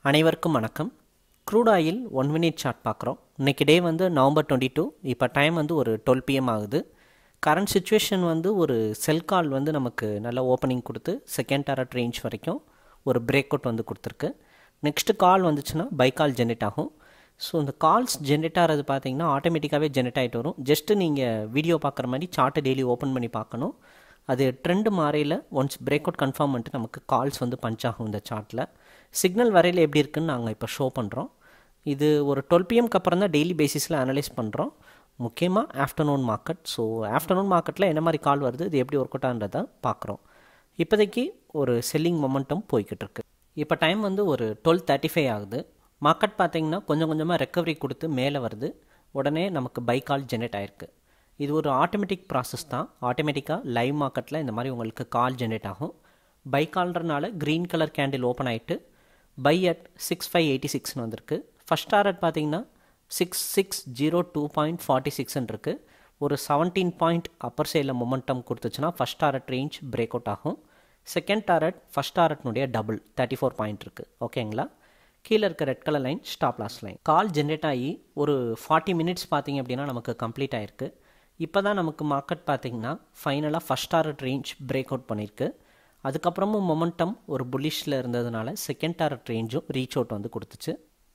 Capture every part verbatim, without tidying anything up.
அனைவருக்கும் வணக்கம். Crude oil one minute chart பார்க்குறோம். இன்றைக்கி டே வந்து நவம்பர் டுவெண்ட்டி டூ. இப்போ டைம் வந்து ஒரு டுவெல் பிஎம் ஆகுது. கரண்ட் சுச்சுவேஷன் வந்து ஒரு செல் கால் வந்து நமக்கு நல்ல ஓப்பனிங் கொடுத்து செகண்ட் டாரட் ரேஞ்ச் வரைக்கும் ஒரு பிரேக் அவுட் வந்து கொடுத்துருக்கு. நெக்ஸ்ட்டு கால் வந்துச்சுன்னா பை கால் ஜென்ரேட் ஆகும். ஸோ இந்த கால்ஸ் ஜென்ரேட் ஆகிறது பார்த்தீங்கன்னா ஆட்டோமேட்டிக்காகவே ஜென்ரேட் ஆகிட்டு வரும். ஜஸ்ட்டு நீங்கள் வீடியோ பார்க்குற மாதிரி சார்ட்டை டெய்லி ஓப்பன் பண்ணி பார்க்கணும். அது ட்ரெண்டு மாறையில் ஒன்ஸ் பிரேக் அவுட் கன்ஃபார்ம் பண்ணிட்டு நமக்கு கால்ஸ் வந்து பஞ்ச் ஆகும். இந்த சார்ட்டில் சிக்னல் வரையில் எப்படி இருக்குதுன்னு நாங்கள் இப்போ ஷோ பண்ணுறோம். இது ஒரு டுவெல் பிஎம்க்கு அப்புறம் தான் டெய்லி பேசிஸில் அனலைஸ் பண்ணுறோம். முக்கியமாக ஆஃப்டர்நூன் மார்க்கெட். ஸோ ஆஃப்டர்நூன் மார்க்கெட்டில் என்ன மாதிரி கால் வருது, இது எப்படி ஒர்க் அவுட் ஆகுன்றதை பார்க்குறோம். இப்போதைக்கு ஒரு செல்லிங் மொமெண்டம் போய்கிட்டு இருக்கு. இப்போ டைம் வந்து ஒரு டுவெல் தேர்ட்டி ஃபைவ் ஆகுது. மார்க்கெட் பார்த்திங்கன்னா கொஞ்சம் கொஞ்சமாக ரெக்கவரி கொடுத்து மேலே வருது. உடனே நமக்கு பை கால் ஜென்ரேட் ஆகிருக்கு. இது ஒரு ஆட்டோமேட்டிக் ப்ராசஸ் தான். ஆட்டோமேட்டிக்காக லைவ் மார்க்கெட்டில் இந்த மாதிரி உங்களுக்கு கால் ஜென்ரேட் ஆகும். பை கால்ன்றனால க்ரீன் கலர் கேண்டில் ஓப்பன் ஆகிட்டு buy at six five eighty சிக்ஸ்னு வந்திருக்கு. ஃபஸ்ட் டாரட் பார்த்தீங்கன்னா six six zero two point forty சிக்ஸ்ன்னு இருக்குது. ஒரு செவன்டீன் பாயிண்ட் அப்பர் சைடில் மொமெண்டம் கொடுத்துச்சுன்னா first target range break out ஆகும். செகண்ட் டாரட் ஃபஸ்ட் டாரட்னுடைய டபுள் தேர்ட்டி ஃபோர் பாயிண்ட் இருக்குது. ஓகேங்களா? கீழே இருக்க red colour line stop loss line. Call generate ஆகி ஒரு ஃபார்ட்டி மினிட்ஸ் பார்த்திங்க அப்படின்னா நமக்கு கம்ப்ளீட் ஆகிருக்கு. இப்போ தான் நமக்கு மார்க்கெட் பார்த்திங்கன்னா ஃபைனலாக first target range break out பண்ணியிருக்கு. அதுக்கப்புறமும் மொமெண்டம் ஒரு புல்லிஷில் இருந்ததுனால செகண்ட் டாரட் ரேஞ்சும் ரீச் அவுட் வந்து கொடுத்துச்சு.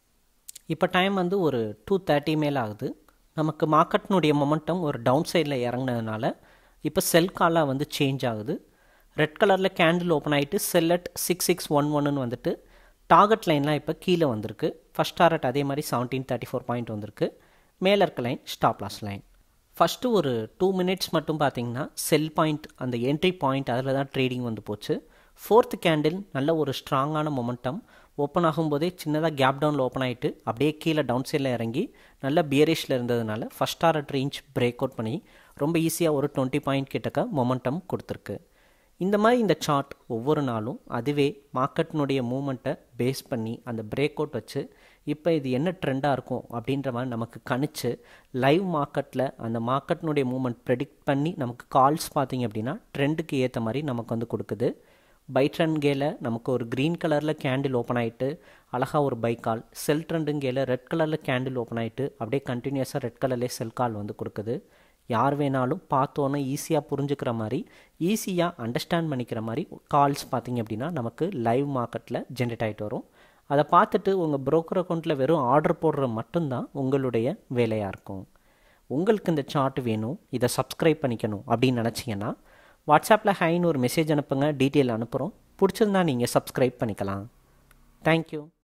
இப்போ டைம் வந்து ஒரு டூ தேர்ட்டி மேலே ஆகுது. நமக்கு மார்க்கெட்னுடைய மொமெண்டம் ஒரு டவுன் சைடில் இறங்கினதுனால இப்போ செல் காலாக வந்து சேஞ்ச் ஆகுது. ரெட் கலரில் கேண்டில் ஓப்பன் ஆகிட்டு sell at six six one ஒன்னு வந்துட்டு டார்கெட் லைன்லாம் இப்போ கீழே வந்திருக்கு. ஃபஸ்ட் டாரட் அதே மாதிரி செவன்டீன் தேர்ட்டி ஃபோர் பாயிண்ட் வந்திருக்கு. மேலே இருக்க line stop loss line. First ஒரு டூ மினிட்ஸ் மட்டும் பார்த்தீங்கன்னா செல் பாயிண்ட் அந்த என்ட்ரி பாயிண்ட் அதில் தான் ட்ரேடிங் வந்து போச்சு. ஃபோர்த் கேண்டில் நல்ல ஒரு ஸ்ட்ராங்கான மொமெண்டம் ஓப்பன் ஆகும்போதே சின்னதாக கேப் டவுனில் ஓப்பன் ஆகிட்டு அப்படியே கீழே டவுன் சைடில் இறங்கி நல்ல பியரிஷில் இருந்ததுனால first target range break out பண்ணி ரொம்ப ஈஸியாக ஒரு டுவெண்ட்டி பாயிண்ட் கிட்டக்க மொமெண்டம் கொடுத்துருக்கு. இந்த மாதிரி இந்த சார்ட் ஒவ்வொரு நாளும் அதுவே மார்க்கெட்னுடைய மூமெண்ட்டை பேஸ் பண்ணி அந்த பிரேக் அவுட் வச்சு இப்போ இது என்ன ட்ரெண்டாக இருக்கும் அப்படின்ற மாதிரி நமக்கு கணிச்சு லைவ் மார்க்கெட்டில் அந்த மார்க்கெட்னுடைய மூமெண்ட் ப்ரெடிக்ட் பண்ணி நமக்கு கால்ஸ் பார்த்திங்க அப்படின்னா ட்ரெண்டுக்கு ஏற்ற மாதிரி நமக்கு வந்து கொடுக்குது. பை ட்ரெண்ட்கேல நமக்கு ஒரு க்ரீன் கலரில் கேண்டில் ஓப்பன் ஆகிட்டு அழகாக ஒரு பை கால், செல் ட்ரெண்டுங்கேல ரெட் கலரில் கேண்டில் ஓப்பன் ஆகிட்டு அப்படியே கண்டினியூஸாக ரெட் கலர்லேயே செல் கால் வந்து கொடுக்குது. யார் வேணாலும் பார்த்தோன்னே ஈஸியாக புரிஞ்சுக்கிற மாதிரி ஈஸியாக அண்டர்ஸ்டாண்ட் பண்ணிக்கிற மாதிரி கால்ஸ் பார்த்திங்க அப்படின்னா நமக்கு லைவ் மார்க்கெட்டில் ஜென்ரேட் ஆகிட்டு வரும். அதை பார்த்துட்டு உங்கள் ப்ரோக்கர் அக்கௌண்ட்டில் வெறும் ஆர்டர் போடுற மட்டும்தான் உங்களுடைய வேலையாக இருக்கும். உங்களுக்கு இந்த சார்ட் வேணும், இதை சப்ஸ்கிரைப் பண்ணிக்கணும் அப்படின்னு நினச்சிங்கன்னா வாட்ஸ்அப்பில் ஹைன்னு ஒரு மெசேஜ் அனுப்புங்க. டீட்டெயில் அனுப்புகிறோம். பிடிச்சிருந்தா நீங்கள் சப்ஸ்கிரைப் பண்ணிக்கலாம். தேங்க்யூ.